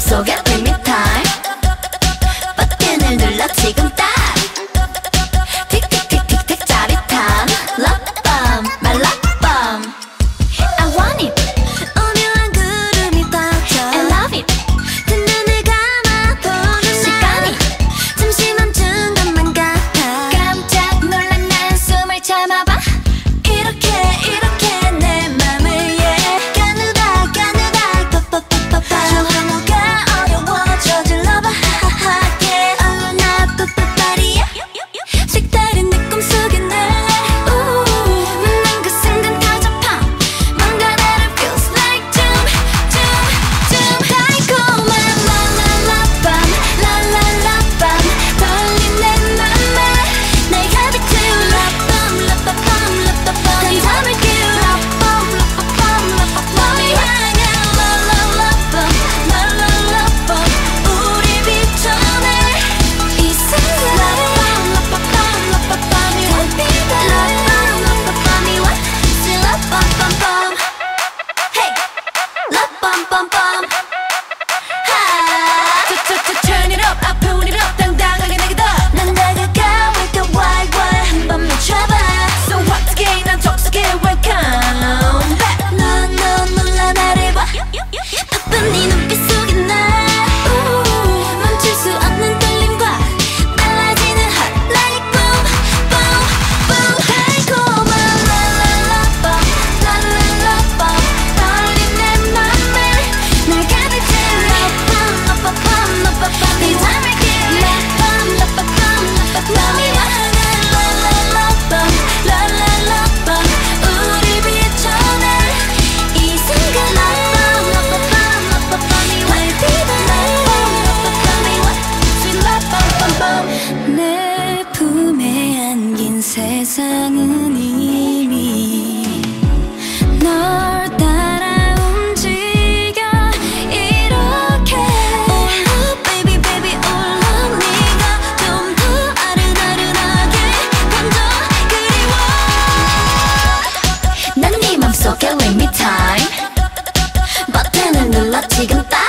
맘속에 Dreamy time 버튼을 눌러 지금 딱 틱틱틱틱틱 짜릿한 Love bomb, my love bomb I want it 오묘한 구름이 덮쳐 I love it 두 눈을 감아보는 시간이 잠시 멈춘 것만 같아 깜짝 놀란 난 숨을 참아봐 이렇게 내 맘을 yeah 가누다 빠빠빠빠빠 조금호가 어려워 저질러봐 하하하게 얼른 나 빠빠빠리야 색다른 내 꿈속에 날 난 그 순간 터져파 뭔가 나를 feels like 달콤한 라라라밤 라라라밤 떨린 내 맘에 날 가득 채운 라밤 라빠밤 라빠밤 난 담을게 라밤 라빠밤 라빠밤 널 향한 라라라밤 라라라밤 우리 비춰내 이 순간 라밤 라빠밤 라빠밤이 달빛 라밤 라빠밤이 왔지 라밤밤밤 Hey 라밤밤밤 Turn it up, I put it up 당당하게 내게 더난 다가가볼까 wild wild 한번 멈춰봐 So hot again 난 족속에 welcome back 너 놀라 나를 봐 바쁜 네 눈빛 속에 나 멈출 수 없는 떨림과 달라지는 hot like boom boom boom 달콤한 라라라밤 라라라밤 떨린 내 맘에 날 가득 채운 라밤 라빠밤 라빠밤 네 담을게 라밤 라빠밤 라빠밤 널 향한 라라라밤 라라라밤 우리 비춰내 이 순간 라밤 라빠밤 라빠밤이 달빛 라밤 라빠밤이 왔지 라밤밤밤 내 품에 안긴 세상은 이미 널 따라 움직여 이렇게 Oh love baby baby oh love 네가 좀 더 아른아른하게 번져 그리워 난 네 맘속에 Dreamy time 버튼을 눌러 지금 딱